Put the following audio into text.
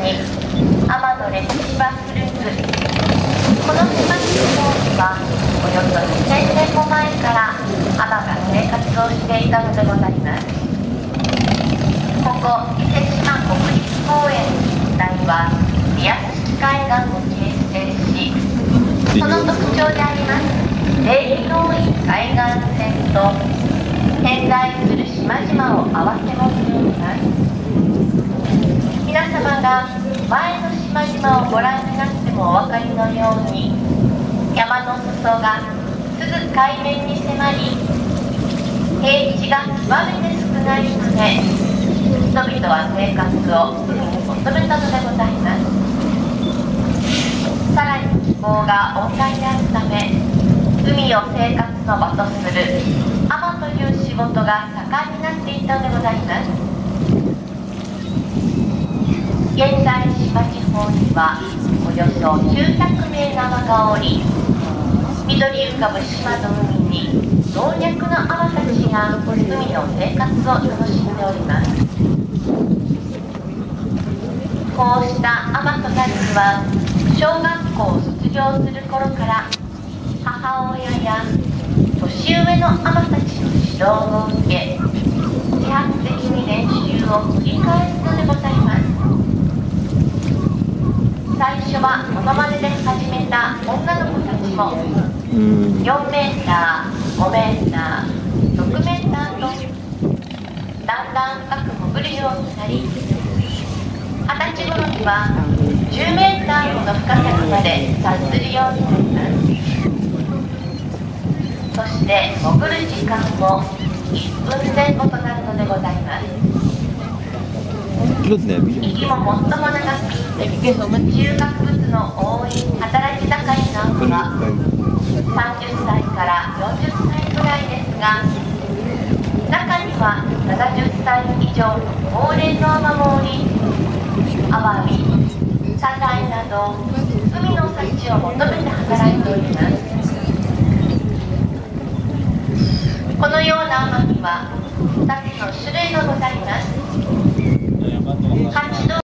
に天の歴史は古く、この島の地方にはおよそ2000年も前から海女が生活をしていたのでございます。ここ伊勢志摩国立公園一帯はリアス式海岸を形成し、その特徴であります出入りの多い海岸線と点在する島々を併せ持っております。皆様が前の島々をご覧になってもお分かりのように、山の裾がすぐ海面に迫り、平地が極めて少ないため、人々は生活を海に求めたのでございます。さらに気候が温帯であるため、海を生活の場とする海女という仕事が盛んになっていたのでございます。現在島地方にはおよそ900名の海女がおり、緑浮かぶ島の海に老若の海女たちが海の生活を楽しんでおります。こうした海女たちは小学校を卒業する頃から母親や年上の海女たちの指導を受け、自発的に練習を繰り返すのでございます。最初はモノマネで始めた女の子たちも4メーター、5メーター、6メーターとだんだん深く潜るようになり、20歳頃には10メーターほど深さまで達するようになります。そして潜る時間も1分前後となるのでございます。息も最も長く中学物の多い働き盛りな海女は30歳から40歳くらいですが、中には70歳以上の高齢の海女もおり、アワビ、サザエなど海の幸を求めて働いております。このような海女には2つの種類がございます。